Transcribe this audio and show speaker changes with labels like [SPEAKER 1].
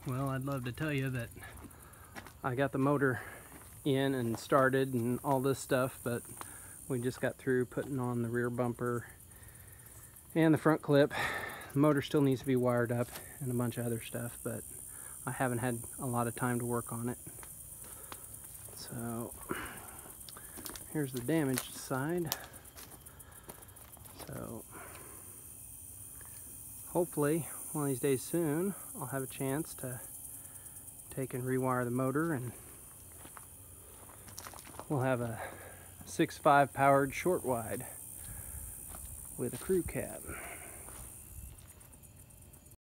[SPEAKER 1] Well, I'd love to tell you that I got the motor in and started and all this stuff, but we just got through putting on the rear bumper and the front clip. The motor still needs to be wired up and a bunch of other stuff, but I haven't had a lot of time to work on it. So here's the damaged side. So hopefully one of these days soon I'll have a chance to take and rewire the motor, and we'll have a 6.5 powered short wide with a crew cab.